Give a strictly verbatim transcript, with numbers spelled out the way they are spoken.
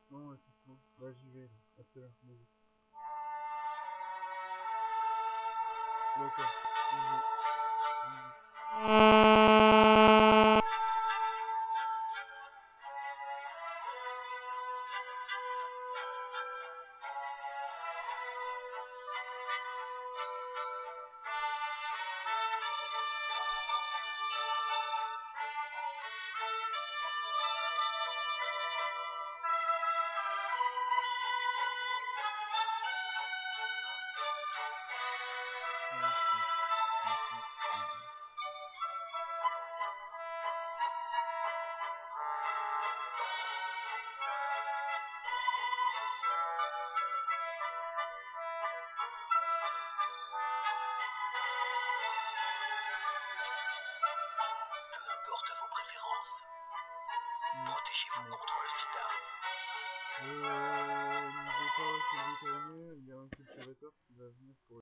Non, ouais, c'est bon. Bah, j'y vais, là. À tout à l'heure, vas-y. D'accord. Peu importe vos préférences, protégez-vous contre le sida. Euh, niveau pas, c'est détaillé, il y a un cultivateur qui va venir pour